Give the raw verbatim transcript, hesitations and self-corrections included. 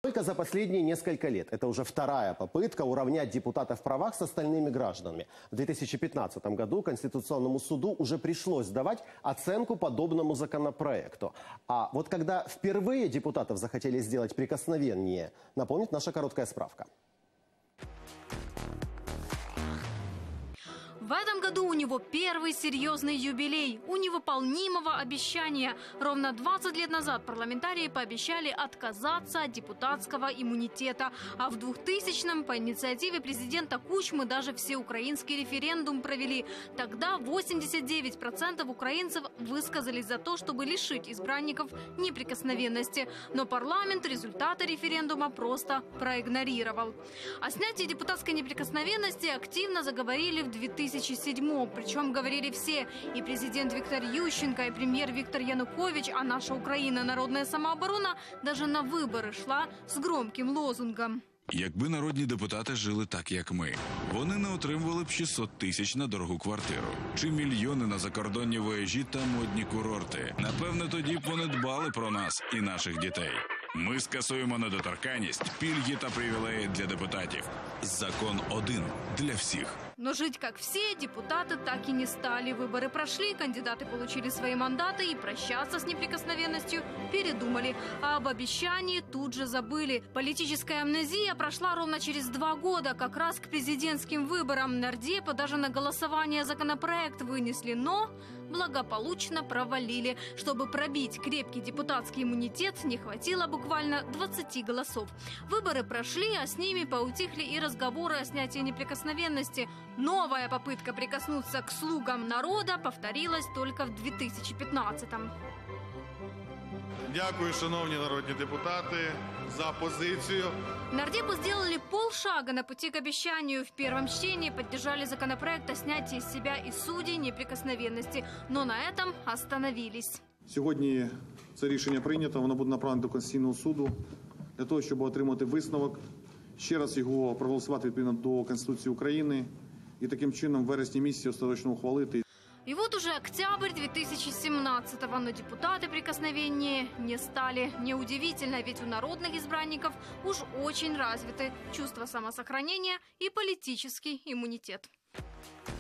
Только за последние несколько лет. Это уже вторая попытка уравнять депутатов в правах с остальными гражданами. В две тысячи пятнадцатом году Конституционному суду уже пришлось давать оценку подобному законопроекту. А вот когда впервые депутатов захотели сделать прикосновеннее, напомнит наша короткая справка. В этом году у него первый серьезный юбилей у невыполнимого обещания. Ровно двадцать лет назад парламентарии пообещали отказаться от депутатского иммунитета. А в двухтысячном по инициативе президента Кучмы даже всеукраинский референдум провели. Тогда восемьдесят девять процентов украинцев высказались за то, чтобы лишить избранников неприкосновенности. Но парламент результаты референдума просто проигнорировал. О снятии депутатской неприкосновенности активно заговорили в две тысячи седьмом. Причем говорили все. И президент Виктор Ющенко, и премьер Виктор Янукович, а наша Украина, народная самооборона, даже на вибори шла з громким лозунгом. Якби народні депутати жили так, як ми, вони не отримували б шістсот тисяч на дорогу квартиру. Чи мільйони на закордонні вояжі та модні курорти. Напевне, тоді б вони дбали про нас і наших дітей. Ми скасуємо недоторканність, пільги та привілеї для депутатів. Закон один для всіх. Но жить как все депутаты так и не стали. Выборы прошли, кандидаты получили свои мандаты и прощаться с неприкосновенностью передумали. А об обещании тут же забыли. Политическая амнезия прошла ровно через два года, как раз к президентским выборам. Нардепы даже на голосование законопроект вынесли, но благополучно провалили. Чтобы пробить крепкий депутатский иммунитет, не хватило буквально двадцати голосов. Выборы прошли, а с ними поутихли и разговоры о снятии неприкосновенности. Новая попытка прикоснуться к слугам народа повторилась только в две тысячи пятнадцатом. Дякую, шановні народні депутати, за позицию. Нардепы сделали полшага на пути к обещанию. В первом чтении поддержали законопроект о снятии с себя и судей неприкосновенности. Но на этом остановились. Сьогодні це рішення прийнято, воно буде направлено до Конституційного суду для того, щоб отримати висновок, ще раз його проголосувати відповідно до Конституції України і таким чином в вересні місяці остаточно ухвалити. И вот уже октябрь две тысячи семнадцатого, но депутаты прикосновения не стали. Неудивительно, ведь у народных избранников уж очень развиты чувство самосохранения и политический иммунитет.